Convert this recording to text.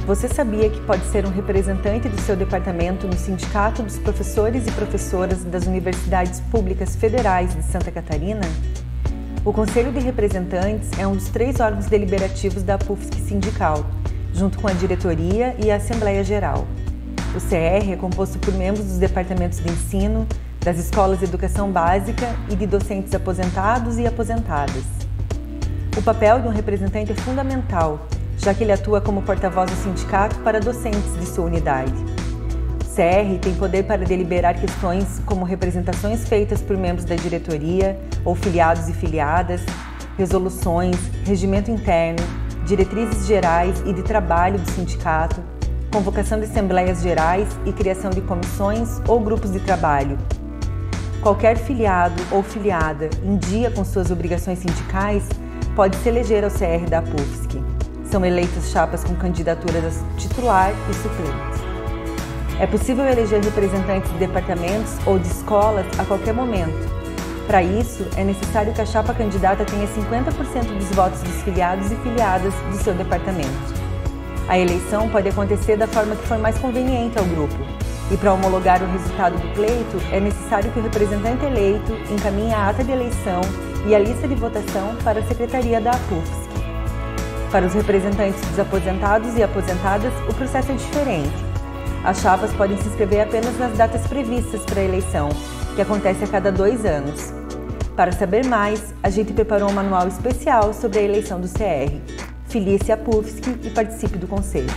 Você sabia que pode ser um representante do seu departamento no Sindicato dos Professores e Professoras das Universidades Públicas Federais de Santa Catarina? O Conselho de Representantes é um dos 3 órgãos deliberativos da PUFSC sindical, junto com a diretoria e a Assembleia Geral. O CR é composto por membros dos departamentos de ensino, das escolas de educação básica e de docentes aposentados e aposentadas. O papel de um representante é fundamental, já que ele atua como porta-voz do sindicato para docentes de sua unidade. O CR tem poder para deliberar questões como representações feitas por membros da diretoria ou filiados e filiadas, resoluções, regimento interno, diretrizes gerais e de trabalho do sindicato, convocação de assembleias gerais e criação de comissões ou grupos de trabalho. Qualquer filiado ou filiada em dia com suas obrigações sindicais pode se eleger ao CR da PUFSC. São eleitas chapas com candidaturas titular e suplente. É possível eleger representantes de departamentos ou de escolas a qualquer momento. Para isso, é necessário que a chapa candidata tenha 50% dos votos dos filiados e filiadas do seu departamento. A eleição pode acontecer da forma que for mais conveniente ao grupo, e para homologar o resultado do pleito, é necessário que o representante eleito encaminhe a ata de eleição e a lista de votação para a Secretaria da PUFSC. Para os representantes dos aposentados e aposentadas, o processo é diferente. As chapas podem se inscrever apenas nas datas previstas para a eleição, que acontece a cada 2 anos. Para saber mais, a gente preparou um manual especial sobre a eleição do CR. Filie-se à PUFSC e participe do Conselho.